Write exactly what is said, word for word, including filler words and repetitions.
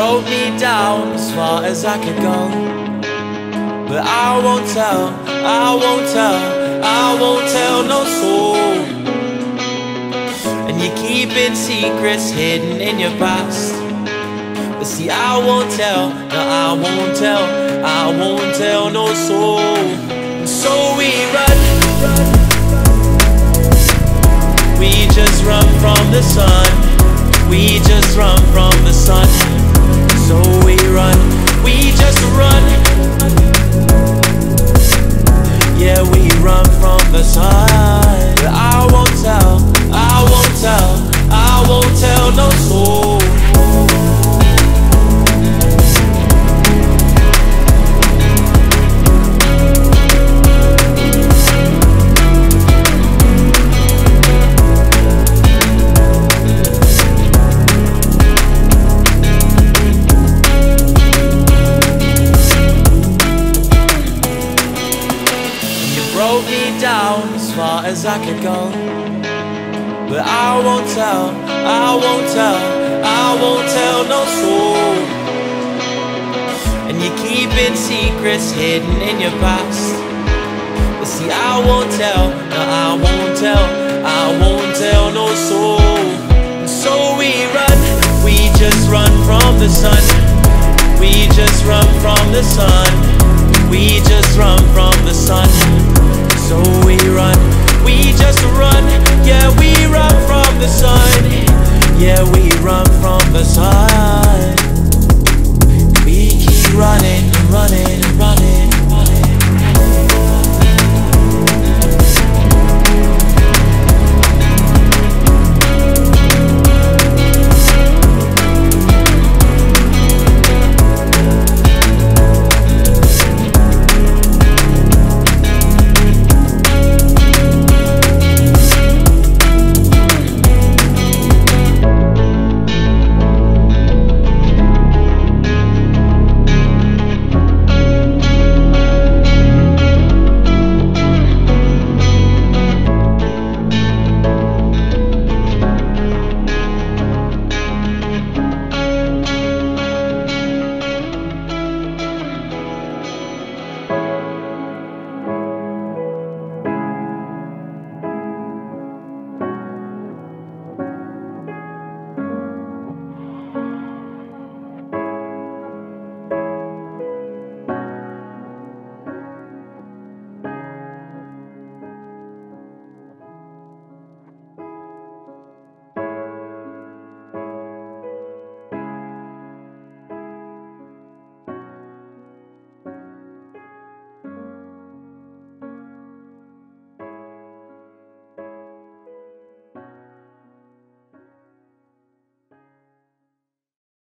broke me down as far as I could go, but I won't tell, I won't tell, I won't tell no soul. And you're keeping secrets hidden in your past, but see I won't tell, no I won't tell, I won't tell no soul. And so we run, we just run from the sun, we just run from the sun. So we run, we just run, yeah we run from the sun. But I won't tell, I won't tell, I won't tell no soul. Broke me down as far as I could go, but I won't tell, I won't tell, I won't tell no soul. And you're keeping secrets hidden in your past, but see I won't tell, no I won't tell, I won't tell no soul. And so we run, we just run from the sun, we just run from the sun, we just run from the sun. So we run, we just run, yeah we run from the sun, yeah we run from the sun.